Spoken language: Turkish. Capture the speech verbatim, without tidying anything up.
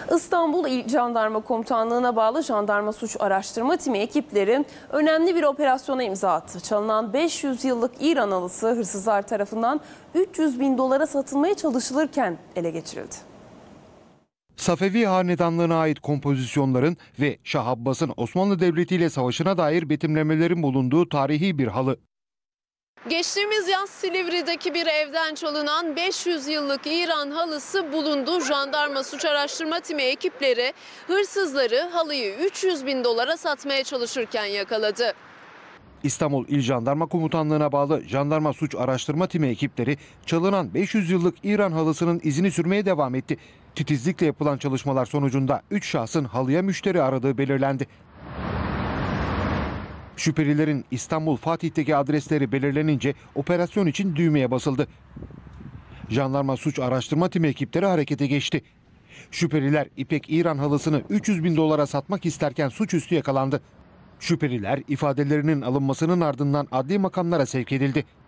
İstanbul İl Jandarma Komutanlığı'na bağlı Jandarma Suç Araştırma Timi ekipleri önemli bir operasyona imza attı. Çalınan beş yüz yıllık İran halısı hırsızlar tarafından üç yüz bin dolara satılmaya çalışılırken ele geçirildi. Safevi Hanedanlığı'na ait kompozisyonların ve Şah Abbas'ın Osmanlı Devleti ile savaşına dair betimlemelerin bulunduğu tarihi bir halı. Geçtiğimiz yaz Silivri'deki bir evden çalınan beş yüz yıllık İran halısı bulundu. Jandarma Suç Araştırma Timi ekipleri hırsızları halıyı üç yüz bin dolara satmaya çalışırken yakaladı. İstanbul İl Jandarma Komutanlığı'na bağlı Jandarma Suç Araştırma Timi ekipleri çalınan beş yüz yıllık İran halısının izini sürmeye devam etti. Titizlikle yapılan çalışmalar sonucunda üç şahsın halıya müşteri aradığı belirlendi. Şüphelilerin İstanbul Fatih'teki adresleri belirlenince operasyon için düğmeye basıldı. Jandarma Suç Araştırma Timi ekipleri harekete geçti. Şüpheliler İpek İran halısını üç yüz bin dolara satmak isterken suçüstü yakalandı. Şüpheliler ifadelerinin alınmasının ardından adli makamlara sevk edildi.